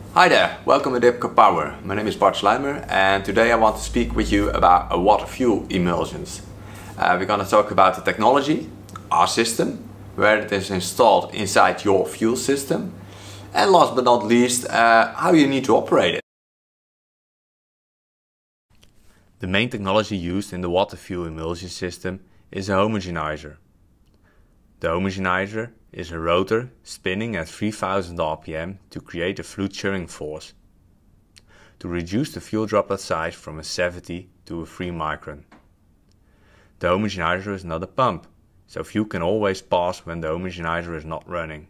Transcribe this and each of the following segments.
Hi there, welcome to IPCO Power. My name is Bart Sluimer and today I want to speak with you about a water fuel emulsions. We're going to talk about the technology, our system, where it is installed inside your fuel system, and last but not least, how you need to operate it. The main technology used in the water fuel emulsion system is a homogenizer. The homogenizer is a rotor spinning at 3000 rpm to create a fluid shearing force to reduce the fuel droplet size from a 70 to a 3 micron. The homogenizer is not a pump, so fuel can always pass when the homogenizer is not running.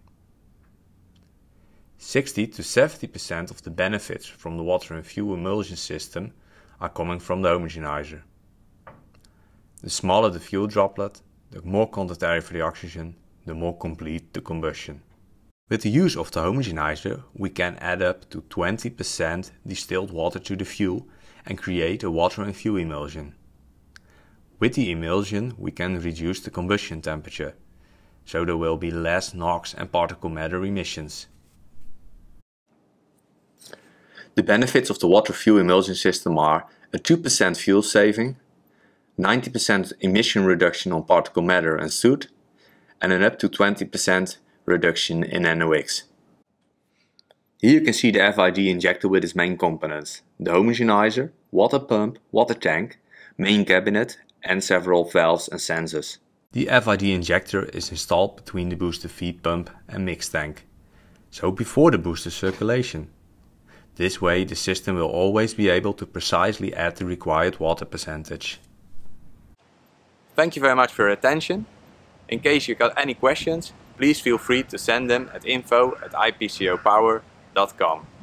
60 to 70% of the benefits from the water and fuel emulsion system are coming from the homogenizer. The smaller the fuel droplet, the more contact area for the oxygen, the more complete the combustion. With the use of the homogenizer, we can add up to 20% distilled water to the fuel and create a water and fuel emulsion. With the emulsion, we can reduce the combustion temperature, so there will be less NOx and particle matter emissions. The benefits of the water fuel emulsion system are a 2% fuel saving, 90% emission reduction on particle matter and soot, and an up to 20% reduction in NOx. Here you can see the FID injector with its main components: the homogenizer, water pump, water tank, main cabinet and several valves and sensors. The FID injector is installed between the booster feed pump and mix tank, so before the booster circulation. This way the system will always be able to precisely add the required water percentage. Thank you very much for your attention. In case you got any questions, please feel free to send them at info@ipcopower.com.